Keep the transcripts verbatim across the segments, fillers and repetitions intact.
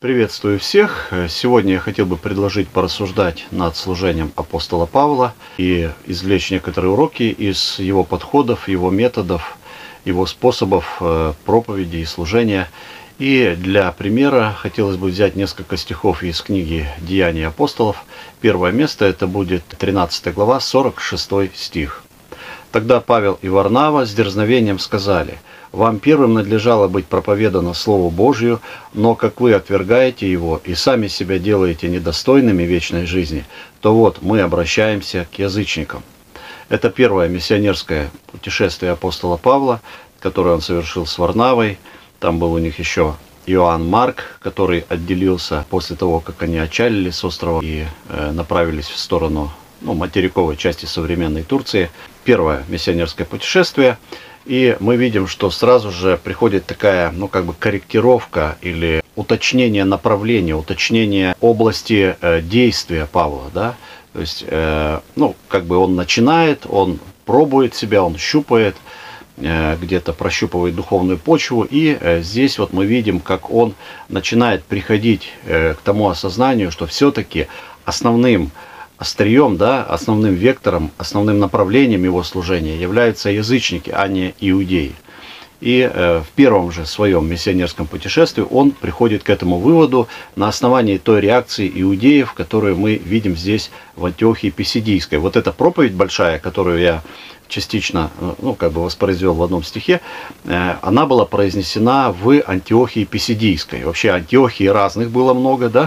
Приветствую всех! Сегодня я хотел бы предложить порассуждать над служением апостола Павла и извлечь некоторые уроки из его подходов, его методов, его способов проповеди и служения. И для примера хотелось бы взять несколько стихов из книги «Деяния апостолов». Первое место это будет тринадцатая глава, сорок шестой стих. «Тогда Павел и Варнава с дерзновением сказали: вам первым надлежало быть проповедано Слову Божию, но как вы отвергаете его и сами себя делаете недостойными вечной жизни, то вот мы обращаемся к язычникам». Это первое миссионерское путешествие апостола Павла, которое он совершил с Варнавой. Там был у них еще Иоанн Марк, который отделился после того, как они отчалили с острова и э, направились в сторону ну, материковой части современной Турции. Первое миссионерское путешествие. И мы видим, что сразу же приходит такая, ну, как бы корректировка или уточнение направления, уточнение области э, действия Павла, да. То есть, э, ну, как бы он начинает, он пробует себя, он щупает, э, где-то прощупывает духовную почву. И э, здесь вот мы видим, как он начинает приходить э, к тому осознанию, что все-таки основным острием, да, основным вектором, основным направлением его служения являются язычники, а не иудеи. И э, в первом же своем миссионерском путешествии он приходит к этому выводу на основании той реакции иудеев, которую мы видим здесь в Антиохии Писидийской. Вот эта проповедь большая, которую я частично, ну, как бы воспроизвел в одном стихе, э, она была произнесена в Антиохии Писидийской. Вообще Антиохии разных было много, да,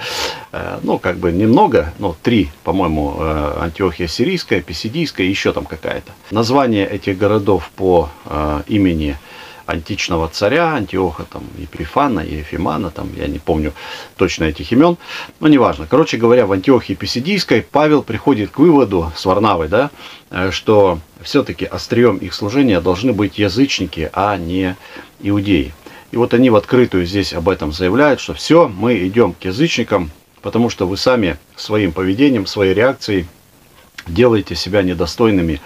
э, ну, как бы немного, ну, три, по-моему, э, Антиохия Сирийская, Писидийская и еще там какая-то. Название этих городов по э, имени античного царя, Антиоха, там, Епифана, Ефимана, там, я не помню точно этих имен, но неважно. Короче говоря, в Антиохии Писидийской Павел приходит к выводу с Варнавой, да, что все-таки острием их служения должны быть язычники, а не иудеи. И вот они в открытую здесь об этом заявляют, что все, мы идем к язычникам, потому что вы сами своим поведением, своей реакцией делаете себя недостойными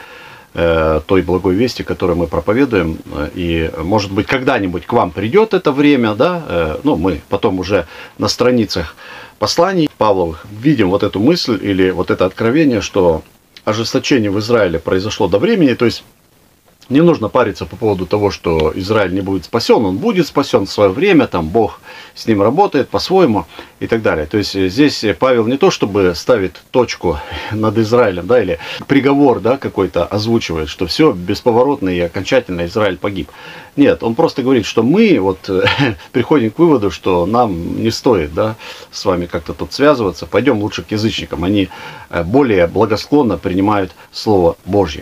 той благой вести, которую мы проповедуем, и, может быть, когда-нибудь к вам придет это время, да, ну, мы потом уже на страницах посланий Павловых видим вот эту мысль или вот это откровение, что ожесточение в Израиле произошло до времени, то есть не нужно париться по поводу того, что Израиль не будет спасен, он будет спасен в свое время, там Бог с ним работает по-своему и так далее. То есть здесь Павел не то, чтобы ставит точку над Израилем, да, или приговор, да, какой-то озвучивает, что все бесповоротно и окончательно Израиль погиб. Нет, он просто говорит, что мы вот приходим к выводу, что нам не стоит, да, с вами как-то тут связываться, пойдем лучше к язычникам, они более благосклонно принимают Слово Божье.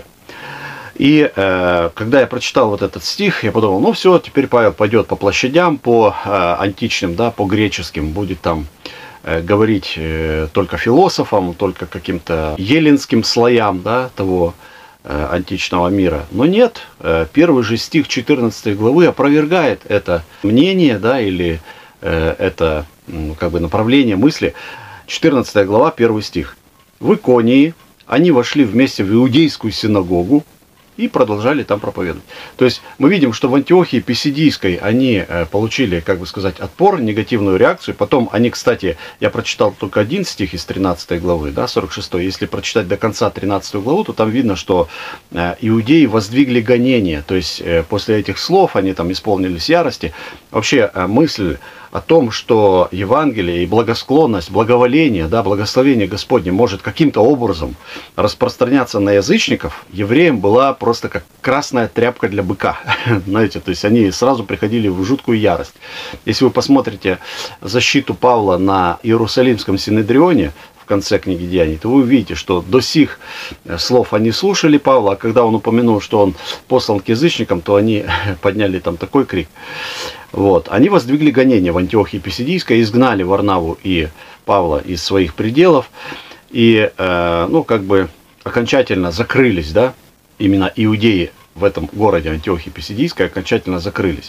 И э, когда я прочитал вот этот стих, я подумал, ну все, теперь Павел пойдет по площадям, по э, античным, да, по греческим, будет там э, говорить э, только философам, только каким-то еллинским слоям, да, того э, античного мира. Но нет, э, первый же стих четырнадцатой главы опровергает это мнение, да, или э, это ну, как бы направление мысли. четырнадцатая глава, первый стих. В Иконии они вошли вместе в иудейскую синагогу и продолжали там проповедовать. То есть мы видим, что в Антиохии Писидийской они э, получили, как бы сказать, отпор, негативную реакцию. Потом они, кстати, я прочитал только один стих из тринадцатой главы, да, сорок шестой. Если прочитать до конца тринадцатую главу, то там видно, что э, иудеи воздвигли гонение. То есть э, после этих слов они там исполнились ярости. Вообще э, мысль о том, что Евангелие и благосклонность, благоволение, да, благословение Господне может каким-то образом распространяться на язычников, евреям была просто как красная тряпка для быка. Знаете, то есть они сразу приходили в жуткую ярость. Если вы посмотрите защиту Павла на Иерусалимском Синедрионе, в конце книги Деяний, то вы увидите, что до сих слов они слушали Павла, а когда он упомянул, что он послан к язычникам, то они подняли там такой крик. Вот. Они воздвигли гонение в Антиохии Писидийской, изгнали Варнаву и Павла из своих пределов, и, э, ну, как бы окончательно закрылись, да, именно иудеи в этом городе Антиохии Писидийской окончательно закрылись.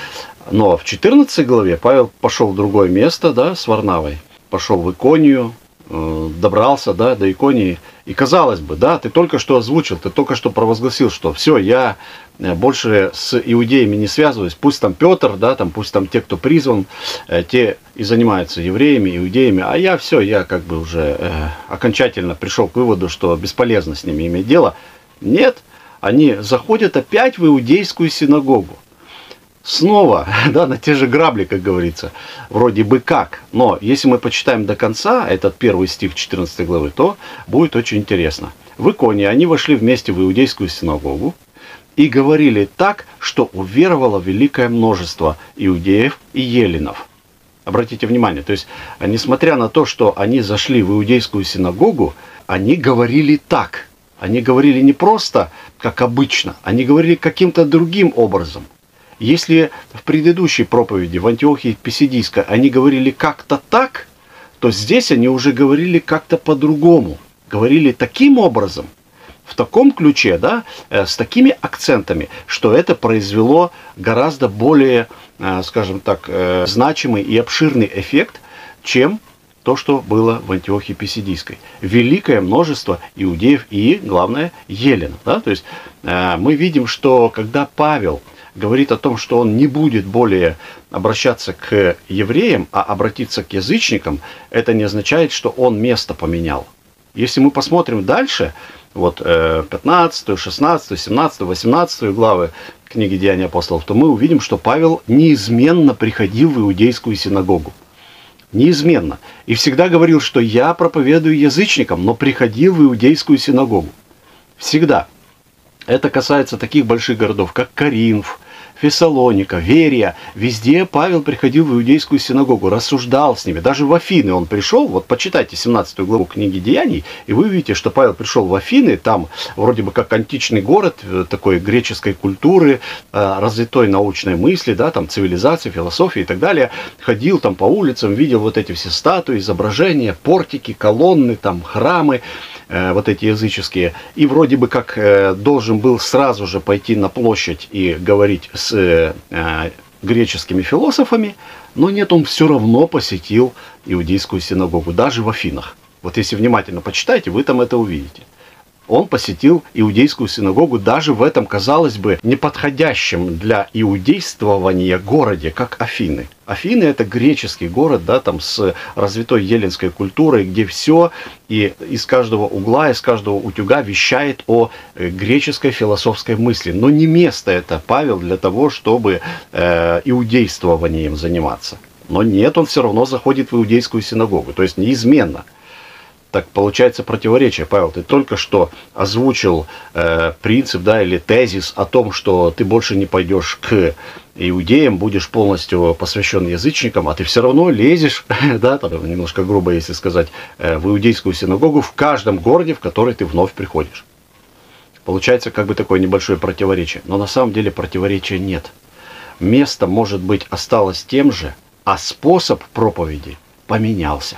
Но в четырнадцатой главе Павел пошел в другое место, да, с Варнавой, пошел в Иконию, добрался, да, до Иконии И казалось бы, да, ты только что озвучил, ты только что провозгласил, что все, я больше с иудеями не связываюсь, пусть там Петр, да, там, пусть там те, кто призван, те и занимаются евреями, иудеями, а я все, я как бы уже э, окончательно пришел к выводу, что бесполезно с ними иметь дело. Нет, они заходят опять в иудейскую синагогу. Снова, да, на те же грабли, как говорится, вроде бы как. Но если мы почитаем до конца, этот первый стих четырнадцатой главы, то будет очень интересно. В Иконе они вошли вместе в иудейскую синагогу и говорили так, что уверовало великое множество иудеев и еленов. Обратите внимание, то есть, несмотря на то, что они зашли в иудейскую синагогу, они говорили так. Они говорили не просто, как обычно, они говорили каким-то другим образом. Если в предыдущей проповеди в Антиохии Писидийской они говорили как-то так, то здесь они уже говорили как-то по-другому. Говорили таким образом, в таком ключе, да, с такими акцентами, что это произвело гораздо более, скажем так, значимый и обширный эффект, чем то, что было в Антиохии Писидийской. Великое множество иудеев и, главное, еленов. Да? То есть мы видим, что когда Павел говорит о том, что он не будет более обращаться к евреям, а обратиться к язычникам, это не означает, что он место поменял. Если мы посмотрим дальше, вот пятнадцатую, шестнадцатую, семнадцатую, восемнадцатую главы книги Деяний апостолов, то мы увидим, что Павел неизменно приходил в иудейскую синагогу. Неизменно. И всегда говорил, что я проповедую язычникам, но приходил в иудейскую синагогу. Всегда. Это касается таких больших городов, как Коринф, Фессалоника, Верия. Везде Павел приходил в иудейскую синагогу, рассуждал с ними. Даже в Афины он пришел, вот почитайте семнадцатую главу книги Деяний, и вы увидите, что Павел пришел в Афины, там вроде бы как античный город, такой греческой культуры, развитой научной мысли, да, там цивилизации, философии и так далее. Ходил там по улицам, видел вот эти все статуи, изображения, портики, колонны, там храмы, вот эти языческие. И вроде бы как должен был сразу же пойти на площадь и говорить с э, греческими философами, но нет, он все равно посетил иудейскую синагогу, даже в Афинах. Вот если внимательно почитайте, вы там это увидите. Он посетил иудейскую синагогу даже в этом, казалось бы, неподходящем для иудействования городе, как Афины. Афины — это греческий город, да, там с развитой эллинской культурой, где все и из каждого угла, из каждого утюга вещает о греческой философской мысли. Но не место это, Павел, для того, чтобы э, иудействованием заниматься. Но нет, он все равно заходит в иудейскую синагогу, то есть неизменно. Так получается противоречие. Павел, ты только что озвучил э, принцип, да, или тезис о том, что ты больше не пойдешь к иудеям, будешь полностью посвящен язычникам, а ты все равно лезешь, да, там, немножко грубо, если сказать, э, в иудейскую синагогу в каждом городе, в который ты вновь приходишь. Получается как бы такое небольшое противоречие. Но на самом деле противоречия нет. Место, может быть, осталось тем же, а способ проповеди поменялся.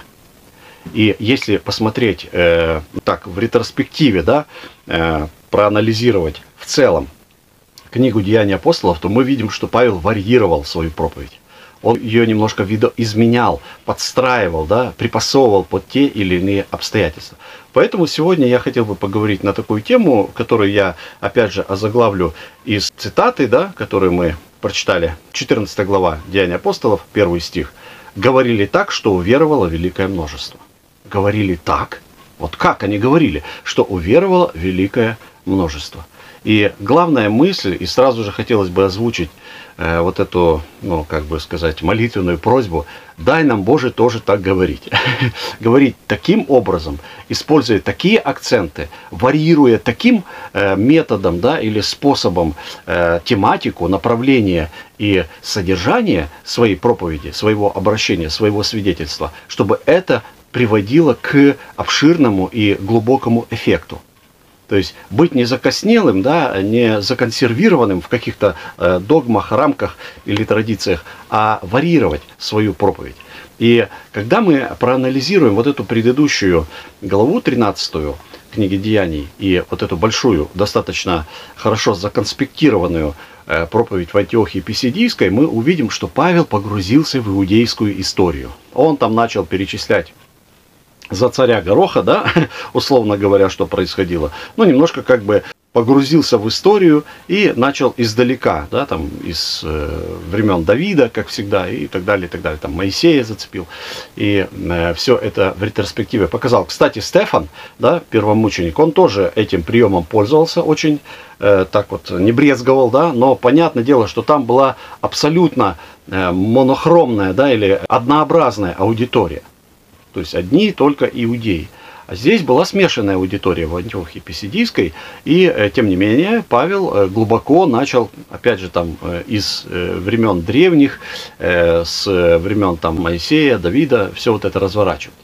И если посмотреть э, так в ретроспективе, да, э, проанализировать в целом книгу Деяний апостолов, то мы видим, что Павел варьировал свою проповедь. Он ее немножко видоизменял, подстраивал, да, припасовывал под те или иные обстоятельства. Поэтому сегодня я хотел бы поговорить на такую тему, которую я, опять же, озаглавлю из цитаты, да, которую мы прочитали, четырнадцатая глава Деяний апостолов, первый стих. «Говорили так, что уверовало великое множество». Говорили так, вот как они говорили, что уверовало великое множество. И главная мысль, и сразу же хотелось бы озвучить э, вот эту, ну, как бы сказать, молитвенную просьбу: дай нам, Боже, тоже так говорить. Говорить таким образом, используя такие акценты, варьируя таким э, методом, да, или способом э, тематику, направление и содержание своей проповеди, своего обращения, своего свидетельства, чтобы это приводило к обширному и глубокому эффекту. То есть быть не закоснелым, да, не законсервированным в каких-то э, догмах, рамках или традициях, а варьировать свою проповедь. И когда мы проанализируем вот эту предыдущую главу тринадцатую книги Деяний и вот эту большую, достаточно хорошо законспектированную э, проповедь в Антиохии Писидийской, мы увидим, что Павел погрузился в иудейскую историю. Он там начал перечислять за царя Гороха, да, условно говоря, что происходило, ну, немножко как бы погрузился в историю и начал издалека, да, там, из э, времен Давида, как всегда, и так далее, и так далее, там, Моисея зацепил, и э, все это в ретроспективе показал. Кстати, Стефан, да, первомученик, он тоже этим приемом пользовался, очень э, так вот не брезговал, да, но понятное дело, что там была абсолютно э, монохромная, да, или однообразная аудитория, то есть одни только иудеи. А здесь была смешанная аудитория в Антиохии Писидийской, и, тем не менее, Павел глубоко начал, опять же, там, из времен древних, с времен там, Моисея, Давида, все вот это разворачивать.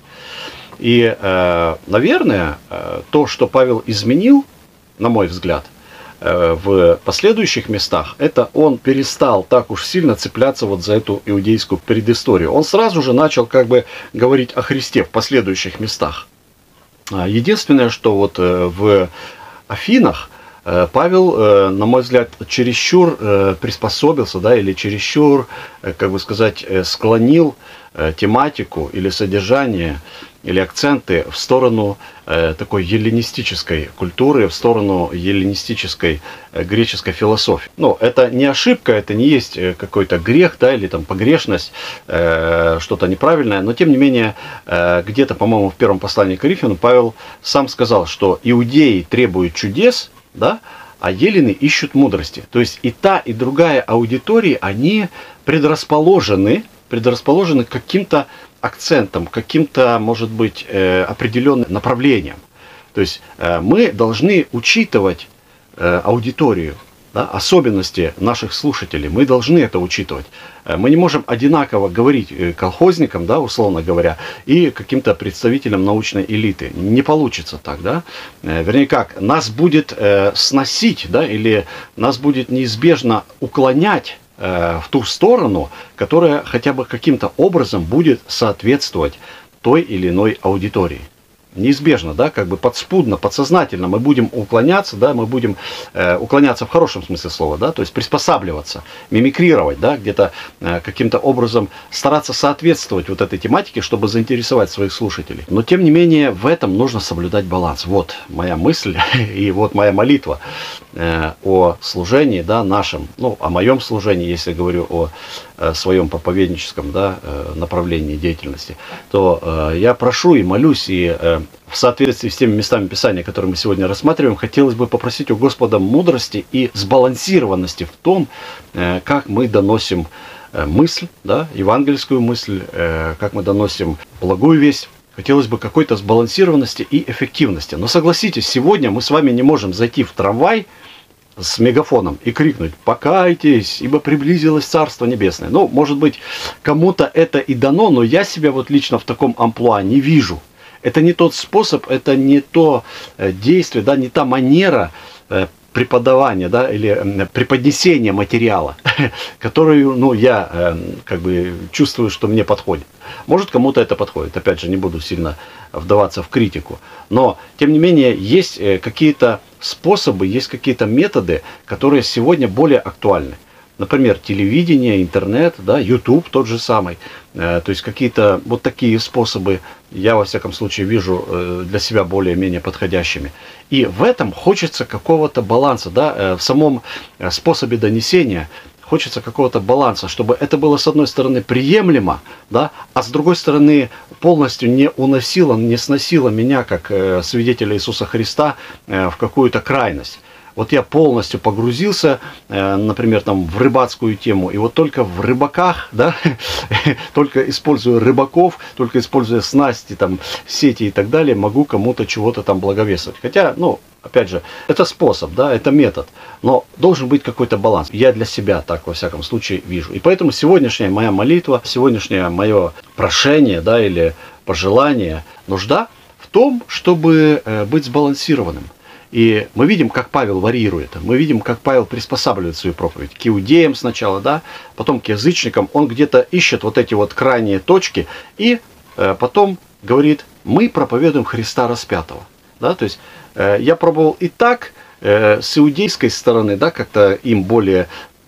И, наверное, то, что Павел изменил, на мой взгляд, в последующих местах, это он перестал так уж сильно цепляться вот за эту иудейскую предысторию. Он сразу же начал как бы говорить о Христе в последующих местах. Единственное, что вот в Афинах Павел, на мой взгляд, чересчур приспособился, да, или чересчур, как бы сказать, склонил тематику или содержание, или акценты в сторону такой эллинистической культуры, в сторону эллинистической греческой философии. Ну, это не ошибка, это не есть какой-то грех, да, или там погрешность, что-то неправильное, но тем не менее, где-то, по-моему, в первом послании к Коринфянам Павел сам сказал, что иудеи требуют чудес, да, а елены ищут мудрости. То есть и та, и другая аудитории, они предрасположены, предрасположены к каким-то акцентам, каким-то, может быть, определенным направлениям. То есть мы должны учитывать аудиторию, да, особенности наших слушателей. Мы должны это учитывать. Мы не можем одинаково говорить колхозникам, да, условно говоря, и каким-то представителям научной элиты. Не получится так, да. Вернее как, нас будет сносить, да, или нас будет неизбежно уклонять в ту сторону, которая хотя бы каким-то образом будет соответствовать той или иной аудитории. Неизбежно, да, как бы подспудно, подсознательно мы будем уклоняться, да, мы будем э, уклоняться в хорошем смысле слова, да, то есть приспосабливаться, мимикрировать, да, где-то э, каким-то образом стараться соответствовать вот этой тематике, чтобы заинтересовать своих слушателей. Но тем не менее в этом нужно соблюдать баланс. Вот моя мысль и вот моя молитва э, о служении, да, нашем, ну, о моем служении, если говорю о э, своем проповедническом, да, э, направлении деятельности, то э, я прошу и молюсь, и э, в соответствии с теми местами Писания, которые мы сегодня рассматриваем, хотелось бы попросить у Господа мудрости и сбалансированности в том, как мы доносим мысль, да, евангельскую мысль, как мы доносим благую весть. Хотелось бы какой-то сбалансированности и эффективности. Но согласитесь, сегодня мы с вами не можем зайти в трамвай с мегафоном и крикнуть: «Покайтесь, ибо приблизилось Царство Небесное». Ну, может быть, кому-то это и дано, но я себя вот лично в таком амплуа не вижу. Это не тот способ, это не то действие, да, не та манера преподавания, да, или преподнесения материала, которую, ну, я как бы чувствую, что мне подходит. Может, кому-то это подходит. Опять же, не буду сильно вдаваться в критику. Но, тем не менее, есть какие-то способы, есть какие-то методы, которые сегодня более актуальны. Например, телевидение, интернет, да, YouTube тот же самый. Э, то есть какие-то вот такие способы я, во всяком случае, вижу э, для себя более-менее подходящими. И в этом хочется какого-то баланса, да, э, в самом способе донесения хочется какого-то баланса, чтобы это было, с одной стороны, приемлемо, да, а с другой стороны, полностью не уносило, не сносило меня, как э, свидетеля Иисуса Христа, э, в какую-то крайность. Вот я полностью погрузился, например, там, в рыбацкую тему, и вот только в рыбаках, да, только используя рыбаков, только используя снасти, там, сети и так далее, могу кому-то чего-то там благовествовать. Хотя, ну, опять же, это способ, да, это метод, но должен быть какой-то баланс. Я для себя так, во всяком случае, вижу. И поэтому сегодняшняя моя молитва, сегодняшнее мое прошение, да, или пожелание, нужда в том, чтобы быть сбалансированным. И мы видим, как Павел варьирует, мы видим, как Павел приспосабливает свою проповедь к иудеям сначала, да, потом к язычникам. Он где-то ищет вот эти вот крайние точки и э, потом говорит: мы проповедуем Христа распятого. Да, то есть э, я пробовал и так, э, с иудейской стороны, да, как-то им более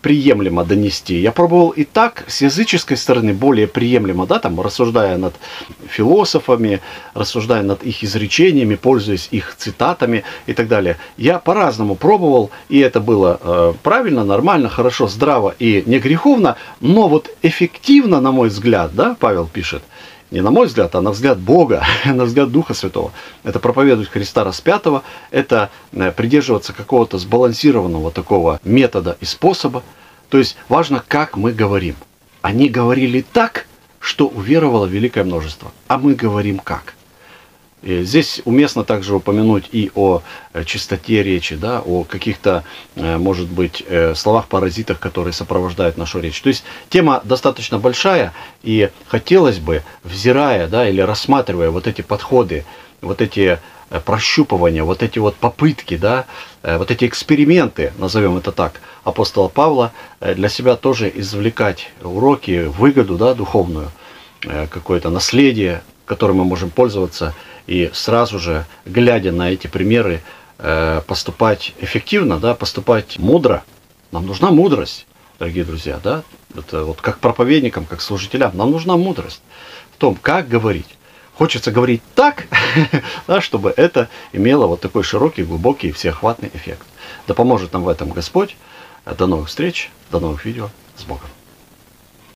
приемлемо донести. Я пробовал и так, с языческой стороны более приемлемо, да, там, рассуждая над философами, рассуждая над их изречениями, пользуясь их цитатами и так далее. Я по-разному пробовал, и это было э, правильно, нормально, хорошо, здраво и не греховно, но вот эффективно, на мой взгляд, да, Павел пишет, не на мой взгляд, а на взгляд Бога, на взгляд Духа Святого. Это проповедовать Христа распятого, это придерживаться какого-то сбалансированного такого метода и способа. То есть важно, как мы говорим. Они говорили так, что уверовало великое множество. А мы говорим как? И здесь уместно также упомянуть и о чистоте речи, да, о каких-то, может быть, словах-паразитах, которые сопровождают нашу речь. То есть тема достаточно большая, и хотелось бы, взирая, да, или рассматривая вот эти подходы, вот эти прощупывания, вот эти вот попытки, да, вот эти эксперименты, назовем это так, апостола Павла, для себя тоже извлекать уроки, выгоду, да, духовную, какое-то наследие, которым мы можем пользоваться, и сразу же, глядя на эти примеры, поступать эффективно, да, поступать мудро. Нам нужна мудрость, дорогие друзья, да, это вот как проповедникам, как служителям, нам нужна мудрость в том, как говорить. Хочется говорить так, да, чтобы это имело вот такой широкий, глубокий, всеохватный эффект. Да поможет нам в этом Господь. До новых встреч, до новых видео. С Богом.